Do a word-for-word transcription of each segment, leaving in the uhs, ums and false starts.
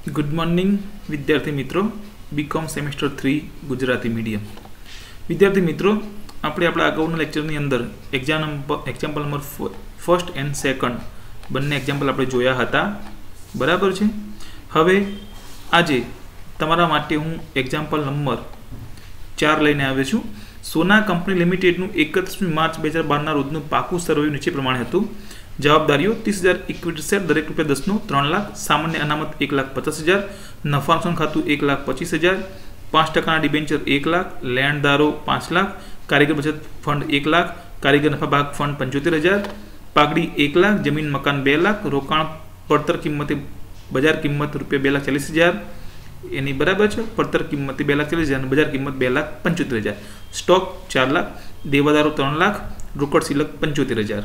Good morning विद्यार्थी मित्रों, BCom semester three Gujarati medium विद्यार्थी मित्रों, આપણે આપણા અગાઉના લેક્ચરની અંદર exam example number first and second બંને એક્ઝામ્પલ આપણે જોયા હતા, બરાબર છે। હવે આજે તમારા માટે હું એક્ઝામ્પલ નંબર ચાર લઈને આવ્યો છું। સોના કંપની લિમિટેડનું એકત્રીસમી માર્ચ બે હજાર બારના રોજનું પાકું સર્વે નીચે પ્રમાણે હતું। જવાબદારીઓ तीस हज़ार इक्विटी शेर दरेक रुपया दस नो त्रण लाख, सामान्य अनामत एक लाख पचास हज़ार, नफा नुकसान खातु एक लाख पच्चीस हज़ार, पांच टका डिबेन्चर एक लाख, लेणदारो पांच लाख, कारीगर बचत फंड एक लाख, कारीगर नफा भाग फंड पंचोतेर हज़ार, पागड़ी एक लाख, जमीन मकान बे लाख, रोकाण પડતર કિંમતે બજાર કિંમત રૂપિયા બે લાખ ચાલીસ હજાર એની બરાબર છે। પડતર કિંમતે બે લાખ ચાલીસ હજાર, બજાર કિંમત બે લાખ પંચોતેર હજાર, સ્ટોક ચાર લાખ, દેવાદારો ત્રણ લાખ, રોકડ સિલક પંચોતેર હજાર,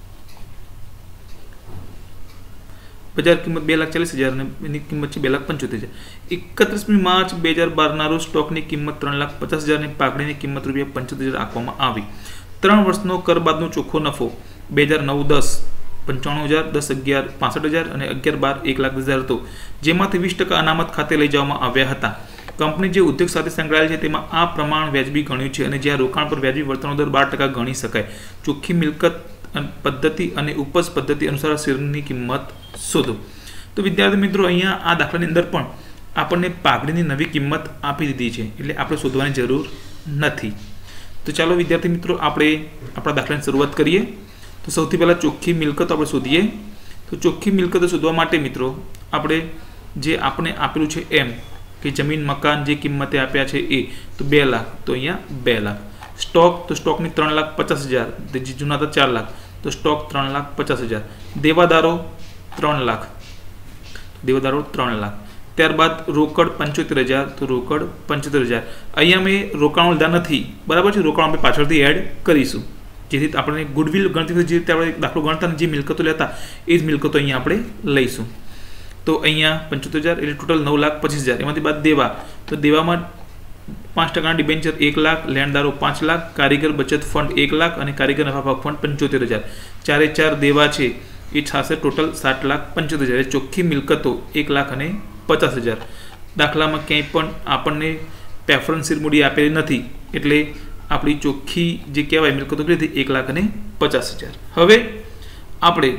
बजार किंमत बे लाख चालीस हज़ार ने किंमत बे लाख पंचोतेर हज़ार। एकत्रीसमी मार्च बे हज़ार बार रोज स्टॉक की किंमत त्रण लाख पचास हज़ार ने पाकड़ी की किंमत रुपया पंचोतेर हज़ार आंकवामां आवी। त्रण वर्षनो कर बादनो चोख्खो नफो बे हज़ार नौ दस पंचाणु हज़ार, दस अगियार पांसठ हज़ार और अगियार बार एक लाख दस हज़ार हतो, जेमांथी वीस टका अनामत खाते लई जवामां आव्या हता। कंपनी जो उद्योग साथे संकळायेल छे तेमां आ प्रमाण व्याजबी गण्युं छे अने ज्यां रोकाण पर व्याजबी वर्तननो दर बार टका गणी शकाय। चोख्खी मिलकत पद्धति अने उपज पद्धति अनुसार शेरनी किंमत शोधो। तो विद्यार्थी मित्रों, अहींया आ दाखलानी अंदर पण आपणे पागड़ीनी नवी किंमत आपी दीधी छे, एटले आपणे शोधवानी जरूर नथी। तो चालो विद्यार्थी मित्रों, आपणे आपणा दाखलानी शरूआत करीए। तो सौथी पहेला चोख्खी मिलकत आपणे शोधीए। तो चोख्खी मिलकत शोधवा माटे मित्रों आपणे जे आपणे आपेलुं छे एम कि जमीन मकान जे किंमते आप्या छे ए, तो बे लाख, तो अहींया बे लाख। स्टॉक तो स्टॉकनी त्रण लाख पचास हज़ार, जे जूना था चार लाख, तो स्टॉक त्रण लाख पचास हज़ार। देवादारो त्रण लाख, देवादारो त्रण लाख। त्यारबाद रोकड़ पंचोतेर हज़ार, तो रोकड़ पंचोतेर हज़ार। अहींया मैं रोकाणो लीधा नथी, बराबर है। रोकाणो आपणे पाछळथी एड करीशुं, जेथी आपणे गुडविल गणतरी जे रीते आपणे दाखलो गणता जे मिलकतो लेता ए ज मिलकतो अहींया आपणे लईशुं। तो अहींया पंचोतेर हज़ार एटले टोटल नौ लाख पच्चीस हज़ार। एमांथी बाद देवा, तो देवामां पांच टका डिबेन्चर एक लाख, लेणदारो पांच लाख, कारीगर बचत फंड एक लाख और कारीगर नफा भाग फंड पंचोतेर हज़ार। चारे चार देवा है ये छासे टोटल सात लाख पंचोतेर हज़ार। चोख्खी मिलकतो एक लाख और पचास हज़ार। दाखला में क्यांय पण आपणे प्रेफरन्स मूडी आपेली नथी, एटले आपणी चोख्खी जे कहेवाय मिलकतो કેટલી થઈ एक लाख और पचास हज़ार। हवे आपणे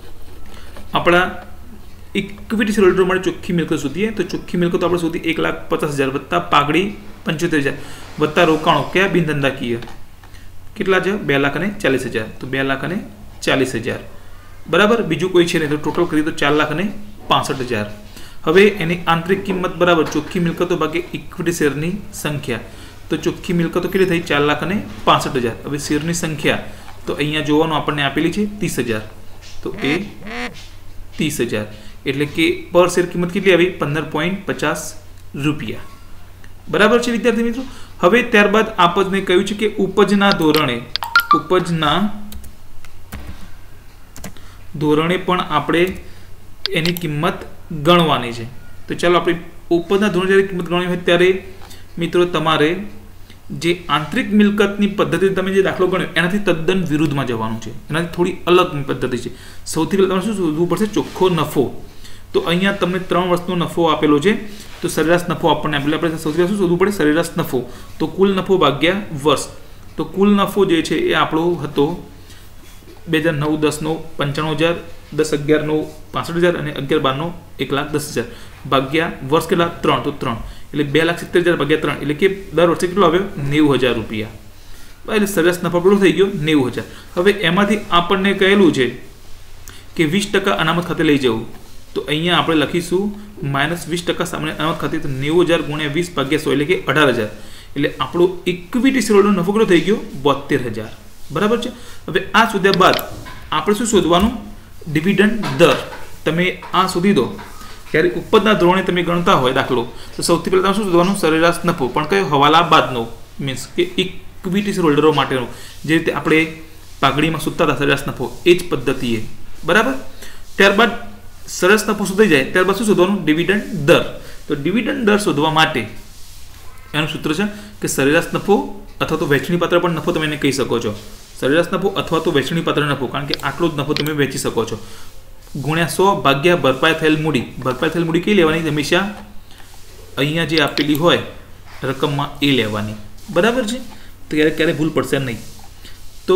आपणा इक्विटी शेर होल्डर माटे चोख्खी मिलकत शोधीए। तो चोख्खी मिलकत आपणे शोधी एक लाख पचास हज़ार वत्ता पागड़ी पंचोतेर हज़ार वत्ता रोकाणो क्या बिन धंधाकीय કેટલા છે બે લાખ અને ચાલીસ હજાર। तो બે लाख અને ચાલીસ હજાર बराबर। बीजू कोई है नहीं, तो टोटल करिए तो चार लाख અને पांसठ हज़ार। हवे एनी आंतरिक किंमत बराबर चोख्खी मिलकतो भागे इक्विटी शेरनी संख्या। तो चोख्खी मिलकतो केटली थई चार लाख અને पांसठ हज़ार। हवे शेरनी संख्या तो अहींया जोवानुं आपणे आपेली छे तीस हज़ार, तो ए तीस हज़ार एटले के पर शेर किंमत केटली आवी पंदर पॉइंट पचास रुपया, बराबर है विद्यार्थी मित्रों। हवे त्यारबाद आपने कह्युं छे के उपजना धोरणे उपजना धोरणे पण आपणे एनी किंमत गणवानी छे। तो चलो आपणे उपजना धोरणे ज्यारे किंमत गणवानी होय त्यारे मित्रों तमारे जे आंतरिक मिलकतनी पद्धति तमे जे दाखलो गण्यो एनाथी तद्दन विरुद्धमां जवानुं छे, एनाथी थोड़ी अलग पद्धति छे। सौथी पहेला तमारे शुं शोधवुं पड़शे चोख्खो नफो। तो अहींया तमने त्रण वर्षनो नफो आपेलो छे, तो सरेराश नफो आपणे आपेलो आपणे सौथी पहेला शुं शोधवुं पड़े सरेराश नफो। तो कुल नफो भाग्या वर्ष। तो कुल नफो जे छे ए आपणो हतो बे हज़ार नौ दस नो पंचाणु हज़ार, दस अगियार नो पांसठ हज़ार और अगियार बार नो एक लाख दस हज़ार भाग्या वर्ष के त्रण, तो त्रण एटले बे लाख सित्तेर हज़ार भाग्या त्रण एटले के दर वर्षे केटलो आव्यो नेवु हज़ार रुपया। एटले सरेराश नफो पेलो थई गयो नेवु हज़ार। हवे एमांथी आपणने कहेलुं छे के वीस टका अनामत खाते लई जवुं। तो अहींया आपणे लखीशुं माइनस वीस टका सामान्य अनामत खाते, तो नेवु हज़ार गुण्या वीस भाग्या सौ एटले के अठार हज़ार एटले आपणो इक्विटी शेरहोल्डरनो नफो केटलो थई गयो बोतेर हज़ार, बराबर है। हवे आ शोध्या बाद आपणे शुं शोधवानुं डिविडंड दर। तमे आ शोधी दो क्यारे उपजना धोरणे तमे गणता होय दाखलो, तो सौथी पहेला तमे शुं शोधवानुं सरेराश नफो, पण कयो हवाला बादनो मीन्स के इक्विटी शेर होल्डरो माटेनो जे रीते आपणे पागड़ीमां शोधता हता सरेराश नफो ए ज पद्धतिए, बराबर। त्यारबाद सरेराश नफो शोधाई जाए त्यारबाद शुं शोधवानुं डिविडंड दर। तो डिविडंड दर शोधवा माटे एनुं सूत्र छे के सरेराश नफो अथवा तो वेचणी पात्र पण नफो तमे कही शको छो। सरेराश नफो अथवा तो वेचणी पात्र नफो, कारण के आटलो ज नफो तमे वेची शको छो। ગુણ્યા સો ભાગ્યા ભરપાઈ થયેલ મૂડી. ભરપાઈ થયેલ મૂડી કઈ લેવાની? હંમેશા અહીંયા જે આપેલી હોય રકમમાં એ લેવાની. બરાબર છે? તો ક્યારે ક્યારે ભૂલ પડશે નહીં. તો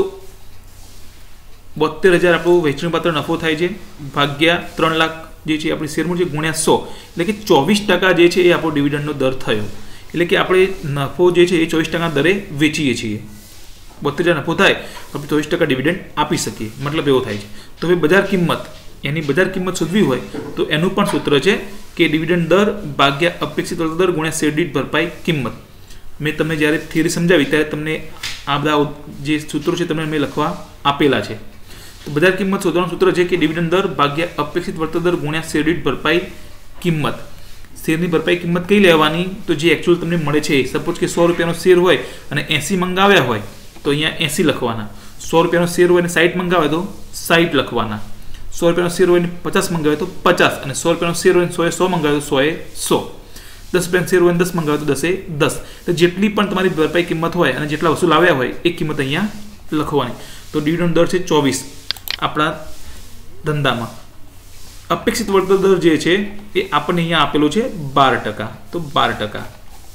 બોતેર હજાર આપણું વહેંચણી પાત્ર નફો થાય છે ભાગ્યા ત્રણ લાખ જે છે આપણી શેર મૂડી છે ગુણ્યા સો, એટલે કે ચોવીસ ટકા જે છે એ આપણો ડિવિડન્ડનો દર થયો. એટલે કે આપણે નફો જે છે એ ચોવીસ ટકા દરે વેચીએ છીએ. બોતેર હજાર નફો થાય આપણે ચોવીસ ટકા ડિવિડન્ડ આપી શકીએ, મતલબ એવો થાય છે. તો હવે બજાર કિંમત, એની બજાર કિંમત શોધવી હોય તો એનું પણ સૂત્ર છે કે ડિવિડન્ડ દર ભાગ્યા અપેક્ષિત વળતર દર ગુણ્યા શેર દીઠ ભરપાઈ કિંમત. મેં તમને જ્યારે થિયરી સમજાવી ત્યારે તમને આ બધા જે સૂત્રો છે તમને મેં લખવા આપેલા છે. તો બજાર કિંમત શોધવાનું સૂત્ર છે કે ડિવિડન્ડ દર ભાગ્યા અપેક્ષિત વળતર દર ગુણ્યા શેર દીઠ ભરપાઈ કિંમત. શેરની ભરપાઈ કિંમત કઈ લેવાની? તો જે એકચ્યુઅલ તમને મળે છે, સપોઝ કે સો રૂપિયાનો શેર હોય અને એંસી મંગાવ્યા હોય તો અહીંયા એંસી લખવાના. સો રૂપિયાનો શેર હોય અને સાઠ મંગાવે તો સાઠ લખવાના. સો રૂપિયાનો શેર હોય ને પચાસ મંગાવે તો પચાસ, અને સો રૂપિયાનો શેર હોય સો એ સો મંગાવે તો સો એ સો. દસ રૂપિયાનો શેર હોય દસ મંગાવે તો દસે દસ. તો જેટલી પણ તમારી ભરપાઈ કિંમત હોય અને જેટલા વસૂલ આવ્યા હોય એ કિંમત અહીંયા લખવાની. તો ડિવિડન્ડ દર છે ચોવીસ આપણા ધંધામાં. અપેક્ષિત વળતર દર જે છે એ આપણને અહીંયા આપેલો છે બાર ટકા. તો બાર ટકા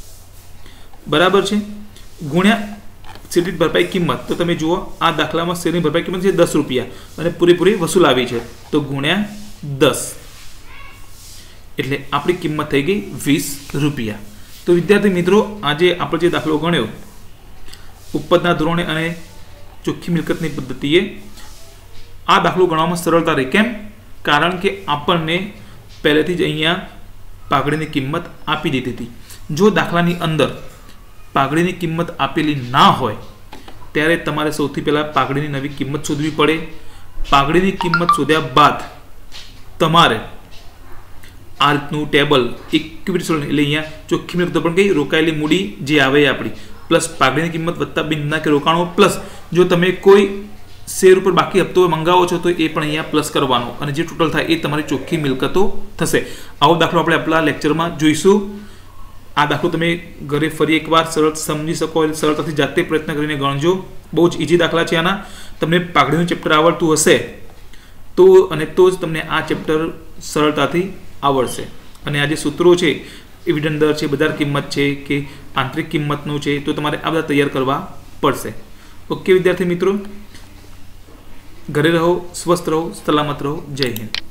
બરાબર છે. ગુણ્યા શેરની ભરપાઈ કિંમત. તો તમે જુઓ આ દાખલામાં શેરની ભરપાઈ કિંમત છે દસ રૂપિયા અને પૂરેપૂરી વસૂલ આવી છે તો ગુણ્યા દસ, એટલે આપણી કિંમત થઈ ગઈ વીસ રૂપિયા. તો વિદ્યાર્થી મિત્રો, આજે આપણે જે દાખલો ગણ્યો ઉપરના ધોરણે અને ચોખ્ખી મિલકતની પદ્ધતિએ, આ દાખલો ગણવામાં સરળતા રહી. કેમ? કારણ કે આપણને પહેલેથી જ અહીંયા પાઘડીની કિંમત આપી દીધી હતી. જો દાખલાની અંદર પાઘડીની કિંમત આપેલી ના હોય ત્યારે તમારે સૌથી પહેલાં પાઘડીની નવી કિંમત શોધવી પડે. પાઘડીની કિંમત શોધ્યા બાદ તમારે આ રીતનું ટેબલ ઇક્વિટી સોલ્યુશન, એટલે અહીંયા ચોખ્ખી મિલકત પણ કઈ રોકાયેલી મૂડી જે આવે આપણી, પ્લસ પાઘડીની કિંમત વત્તા બિનના કે રોકાણો, પ્લસ જો તમે કોઈ શેર ઉપર બાકી હપ્તો મંગાવો છો તો એ પણ અહીંયા પ્લસ કરવાનો, અને જે ટોટલ થાય એ તમારી ચોખ્ખી મિલકતો થશે. આવો દાખલો આપણે આપણા લેક્ચરમાં જોઈશું. આ દાખલો તમે ઘરે ફરી એકવાર સરળ સમજી શકો, સરળતાથી જાતે પ્રયત્ન કરીને ગણજો. બહુ જ ઇઝી દાખલા છે આના. તમને પાઘડીનું ચેપ્ટર આવડતું હશે તો, અને તો જ તમને આ ચેપ્ટર સરળતાથી આવડશે. અને આ જે સૂત્રો છે, ડિવિડન્ડ દર છે, બજાર કિંમત છે કે આંતરિક કિંમતનું છે, તો તમારે આ બધા તૈયાર કરવા પડશે. ઓકે વિદ્યાર્થી મિત્રો, ઘરે રહો, સ્વસ્થ રહો, સલામત રહો. જય હિન્દ.